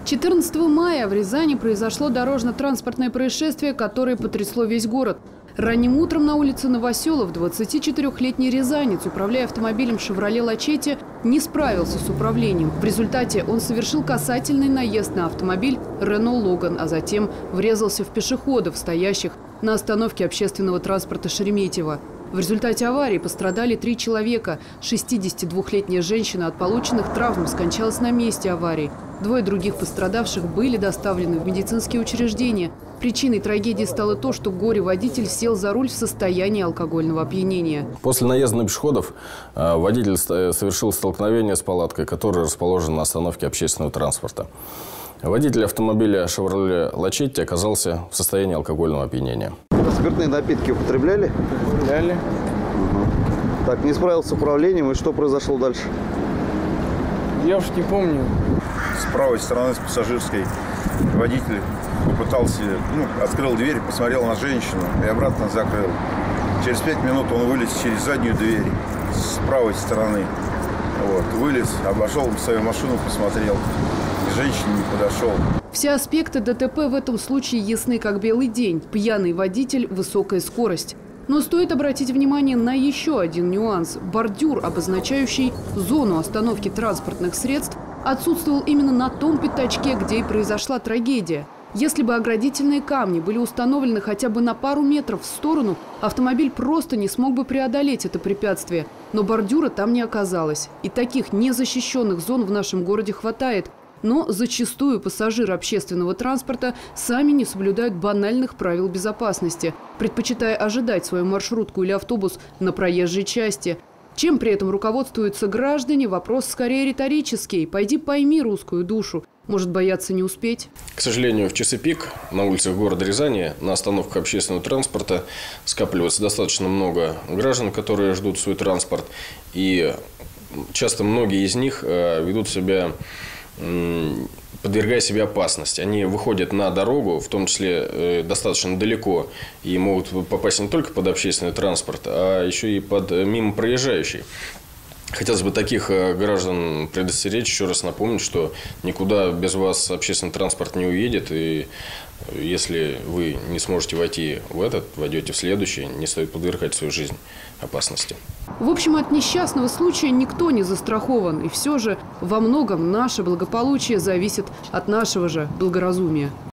14 мая в Рязани произошло дорожно-транспортное происшествие, которое потрясло весь город. Ранним утром на улице Новоселов 24-летний рязанец, управляя автомобилем «Шевроле Лачетти», не справился с управлением. В результате он совершил касательный наезд на автомобиль «Рено Логан», а затем врезался в пешеходов, стоящих на остановке общественного транспорта Шереметьево. В результате аварии пострадали 3 человека. 62-летняя женщина от полученных травм скончалась на месте аварии. 2 других пострадавших были доставлены в медицинские учреждения. Причиной трагедии стало то, что горе-водитель сел за руль в состоянии алкогольного опьянения. После наезда на пешеходов водитель совершил столкновение с палаткой, которая расположена на остановке общественного транспорта. Водитель автомобиля «Шевроле Лачетти» оказался в состоянии алкогольного опьянения. Спиртные напитки употребляли? Употребляли. Так, не справился с управлением, и что произошло дальше? Я уж не помню. С правой стороны, с пассажирской, водитель попытался, открыл дверь, посмотрел на женщину и обратно закрыл. Через 5 минут он вылез через заднюю дверь с правой стороны. Вылез, обошел свою машину, посмотрел. К женщине не подошел. Все аспекты ДТП в этом случае ясны как белый день. Пьяный водитель, высокая скорость. Но стоит обратить внимание на еще один нюанс. Бордюр, обозначающий зону остановки транспортных средств, отсутствовал именно на том пятачке, где и произошла трагедия. Если бы оградительные камни были установлены хотя бы на пару метров в сторону, автомобиль просто не смог бы преодолеть это препятствие. Но бордюра там не оказалось. И таких незащищенных зон в нашем городе хватает. Но зачастую пассажиры общественного транспорта сами не соблюдают банальных правил безопасности, предпочитая ожидать свою маршрутку или автобус на проезжей части. Чем при этом руководствуются граждане, вопрос скорее риторический. Пойди пойми русскую душу. Может бояться не успеть? К сожалению, в часы пик на улицах города Рязани на остановках общественного транспорта скапливается достаточно много граждан, которые ждут свой транспорт. И часто многие из них ведут себя, подвергая себе опасности. Они выходят на дорогу, в том числе достаточно далеко, и могут попасть не только под общественный транспорт, а еще и под мимо проезжающий. Хотелось бы таких граждан предостеречь, еще раз напомнить, что никуда без вас общественный транспорт не уедет. И если вы не сможете войти в этот, войдете в следующий, не стоит подвергать свою жизнь опасности. В общем, от несчастного случая никто не застрахован. И все же во многом наше благополучие зависит от нашего же благоразумия.